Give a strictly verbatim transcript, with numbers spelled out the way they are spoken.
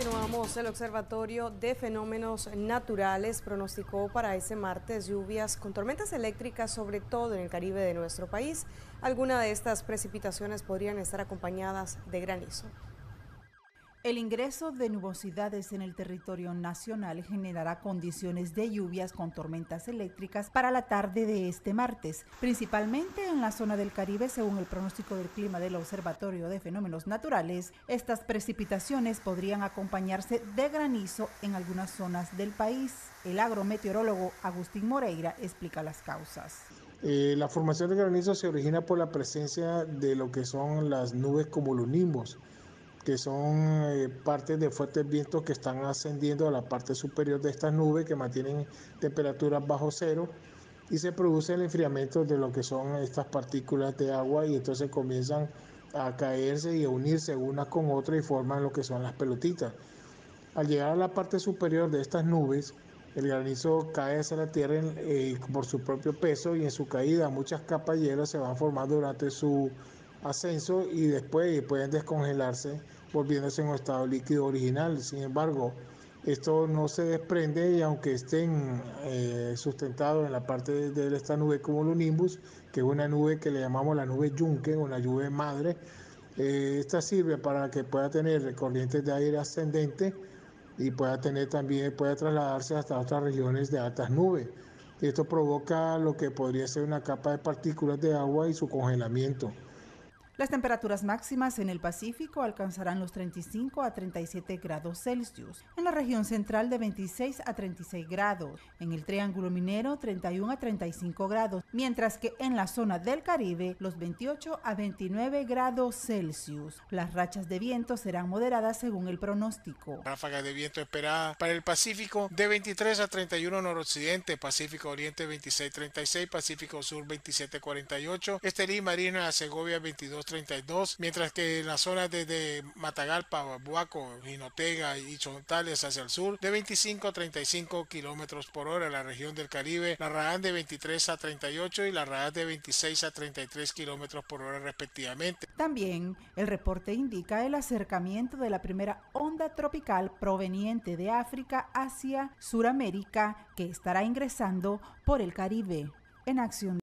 Continuamos. El Observatorio de Fenómenos Naturales pronosticó para ese martes lluvias con tormentas eléctricas, sobre todo en el Caribe de nuestro país. Algunas de estas precipitaciones podrían estar acompañadas de granizo. El ingreso de nubosidades en el territorio nacional generará condiciones de lluvias con tormentas eléctricas para la tarde de este martes, principalmente en la zona del Caribe. Según el pronóstico del clima del Observatorio de Fenómenos Naturales, estas precipitaciones podrían acompañarse de granizo en algunas zonas del país. El agrometeorólogo Agustín Moreira explica las causas. Eh, la formación de granizo se origina por la presencia de lo que son las nubes cumulonimbus, que son eh, partes de fuertes vientos que están ascendiendo a la parte superior de estas nubes, que mantienen temperaturas bajo cero, y se produce el enfriamiento de lo que son estas partículas de agua, y entonces comienzan a caerse y a unirse unas con otras y forman lo que son las pelotitas. Al llegar a la parte superior de estas nubes, el granizo cae hacia la tierra eh, por su propio peso, y en su caída muchas capas de hielo se van formando durante su ascenso y después pueden descongelarse volviéndose en un estado líquido original. Sin embargo, esto no se desprende, y aunque estén eh, sustentados en la parte de esta nube cumulonimbus, que es una nube que le llamamos la nube yunque o la nube madre, eh, esta sirve para que pueda tener corrientes de aire ascendente y pueda tener también, pueda trasladarse hasta otras regiones de altas nubes. Esto provoca lo que podría ser una capa de partículas de agua y su congelamiento. Las temperaturas máximas en el Pacífico alcanzarán los treinta y cinco a treinta y siete grados Celsius, en la región central de veintiséis a treinta y seis grados, en el Triángulo Minero treinta y uno a treinta y cinco grados, mientras que en la zona del Caribe los veintiocho a veintinueve grados Celsius. Las rachas de viento serán moderadas según el pronóstico. Ráfagas de viento esperadas para el Pacífico de veintitrés a treinta y uno noroccidente, Pacífico Oriente veintiséis a treinta y seis, Pacífico Sur veintisiete a cuarenta y ocho, Estelí, Marina, Segovia veintidós a treinta y dos, mientras que en las zonas desde Matagalpa, Buaco, Jinotega y Chontales hacia el sur, de veinticinco a treinta y cinco kilómetros por hora. La región del Caribe, la Rahán de veintitrés a treinta y ocho y la Rahán de veintiséis a treinta y tres kilómetros por hora respectivamente. También el reporte indica el acercamiento de la primera onda tropical proveniente de África hacia Sudamérica, que estará ingresando por el Caribe. En acción